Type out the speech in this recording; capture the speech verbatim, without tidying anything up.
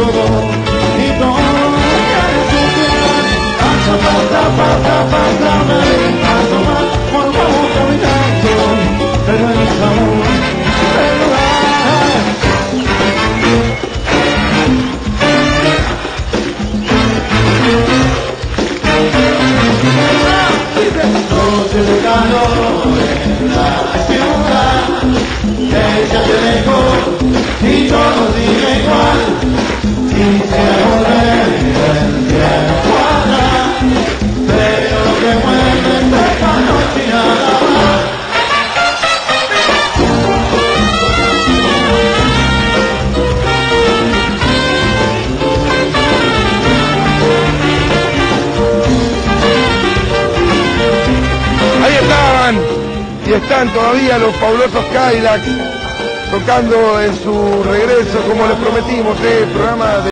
todo y todo quiere su piedad. Paso, pasa, pasa, pasa, me paso más, por favor caminando, pero el sabor del lugar. Noche de calor en la ciudad, ella se dejó y todo sigue igual. Quisiera volver el tiempo atrás, pero lo que mueve es esta noche y nada más. Ahí estaban y están todavía los fabulosos Cadillacs tocando en su regreso, como les prometimos, el programa de